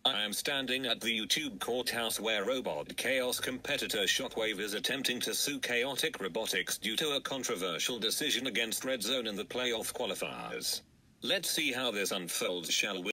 I am standing at the YouTube courthouse where robot chaos competitor Shockwave is attempting to sue Chaotic Robotics due to a controversial decision against Red Zone in the playoff qualifiers. Let's see how this unfolds, shall we?